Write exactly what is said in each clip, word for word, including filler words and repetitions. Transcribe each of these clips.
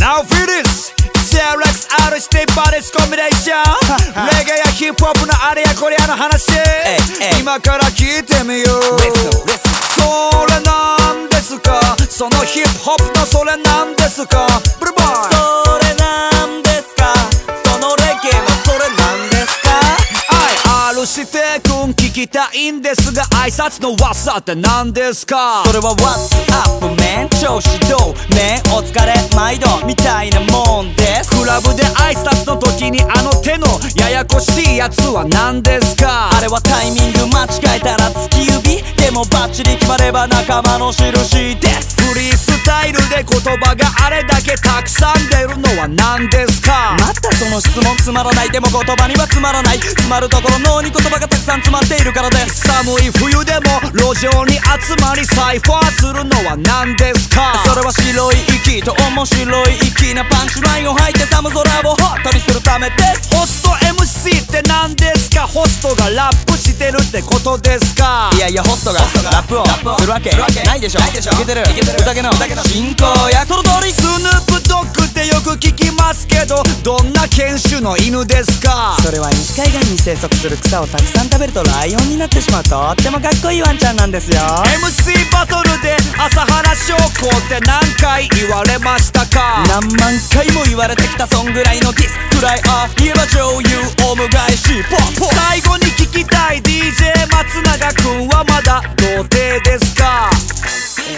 Now feel this ジェレックス R シティバディスコンビネーションレゲエやヒップホップのあれやこれやの話今から聞いてみようそれなんですかそのヒップホップのそれなんですかブルボーイそれなんですかそのレゲエのそれなんですかアイ R シティ君聞きたいんですが挨拶のわさって何ですかそれは What's up man 調子どうねお疲れ毎度みたいなもんですクラブで挨拶の時にあの手のややこしいやつは何ですかあれはタイミング間違えたら突き指でもバッチリ決まれば仲間の印ですフリースタイルで言葉があれだけたくさん出るのは何ですかまたその質問つまらないでも言葉にはつまらない詰まるところ脳に言葉がたくさん詰まっているからです寒い冬でも路上に集まりサイファーするのは何ですかそれは白い息と面白い息なパンチラインを吐いて寒空をホットにするためですホスト エムシー って何ですかホストがラップしてるってことですかいやいやホストがラップをするわけないでしょいけてる宴の進行役その通りスヌープドッグってよく聞きますけどどんな犬種の犬ですかそれは西海岸に生息する草をたくさん食べるとライオンになってしまうとってもかっこいいワンちゃんなんですよエムシー バトルで朝原将校って何回言われましたか何万回も言われてきたそんぐらいのディスくらいあ言えば女優オウム返しポッポ最後に聞きたい ディージェー 松永くんはまだ童貞ですか、え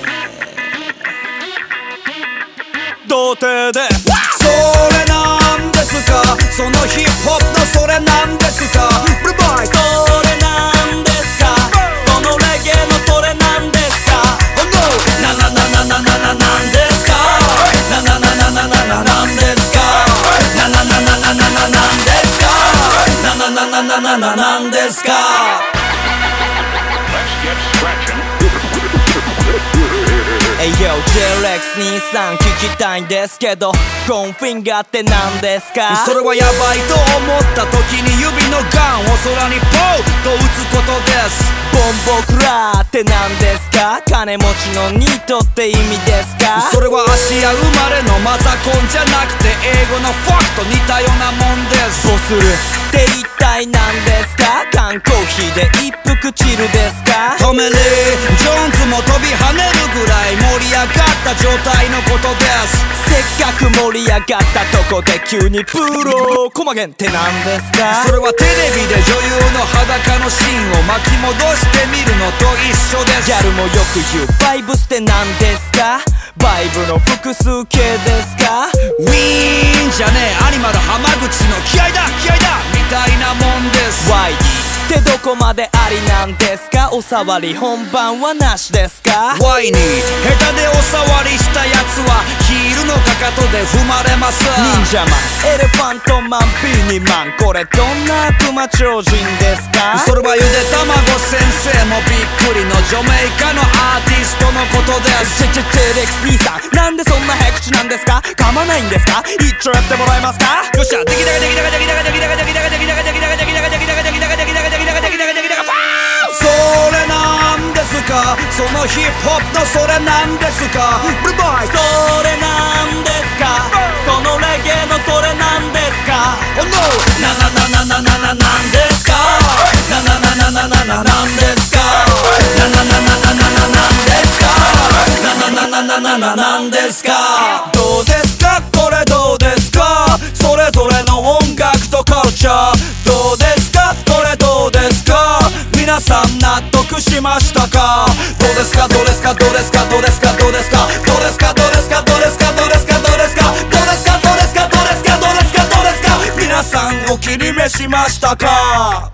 ー、童貞ですそれなんですかそのヒップホップのそれなんですかブルボーイそれなんですかそのレゲエのそれなんですか Oh no ななななななななんですかななななななななんですかななななななななんですかななななななななんですかえいよ ジェレックスにじゅうさん聞きたいんですけどゴンフィンガーって何ですかそれはヤバいと思った時に指のガンを空にポーと打つことですボンボクラーって何ですか金持ちのニートって意味ですかそれは芦屋生まれのマザコンじゃなくて英語のファクと似たようなもんですボスルって一体何ですか缶コーヒーで一服チルですかトメリー・ジョーンズも飛び跳ねるぐらい盛り上がった状態のことですせっかく盛り上がったとこで急にプロコマゲンって何ですかそれはテレビで女優の裸のシーンを巻き戻してみるのと一緒ですギャルもよく言うバイブスって何ですかバイブの複数形ですかウィーンじゃねえアニマル浜口の気合だ気合だみたいなもんですワイディってどこまでありなんですかおさわり本番はなしですかワイに下手でおさわりしたやつはヒールのかかとで踏まれます忍者マンエレファントマンビーニマンこれどんな悪魔超人ですかそれはゆで卵先生もびっくりのジャメイカのアーティストのことですチェチェチェレックス兄さんなんでそんな早口なんですか噛まないんですか一丁やってもらえますかよっしゃできたかできたかできたかできたかできたかできたかできたかできたかできたかできたかできたかできたかできたかできたかそれなんですかそのヒップホップのそれなんですかブルボーイそれなんですかそのレゲエのそれなんですか Oh no ななななななななんですかななななななななんですかななななななななんですかななななななななんですかどうですかこれどうですかそれぞれの音楽とカルチャーどうですかこれどうですか皆さん納得しましたかどうですかどうですかどうですかどうですかどうですかどうですかどうですかどうですかどうですかどうですかどうですかどうですかどうですかどうですかどうですか皆さんお気に召しましたか